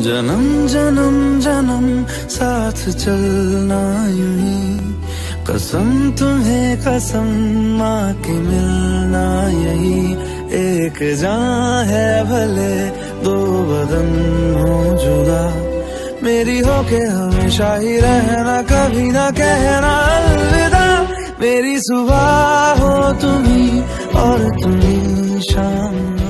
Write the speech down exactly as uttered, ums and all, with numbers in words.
जन्म जन्म जन्म साथ चलना यूं ही, कसम तुम्हें कसम माँ के मिलना यही। एक जान है भले दो बदन हो जुदा, मेरी हो के हमेशा ही रहना, कभी ना कहना अलविदा। मेरी सुबह हो तुम्ही और तुम्ही शाम।